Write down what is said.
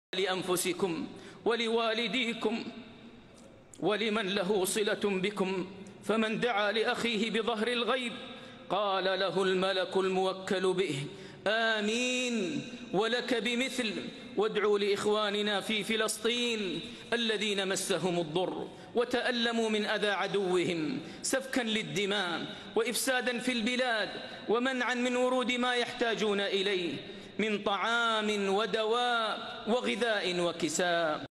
لأنفسكم ولوالديكم ولمن له صلة بكم، فمن دعا لأخيه بظهر الغيب قال له الملك الموكل به آمين ولك بمثل. وادعوا لإخواننا في فلسطين الذين مسهم الضر وتألموا من أذى عدوهم سفكا للدماء وإفسادا في البلاد ومنعا من ورود ما يحتاجون إليه من طعام ودواء وغذاء وكساء.